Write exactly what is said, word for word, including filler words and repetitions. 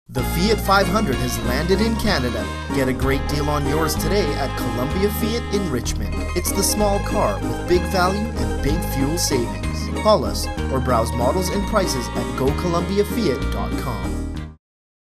The Fiat five hundred has landed in Canada. Get a great deal on yours today at Columbia Fiat in Richmond. It's the small car with big value and big fuel savings. Call us or browse models and prices at go columbia fiat dot com.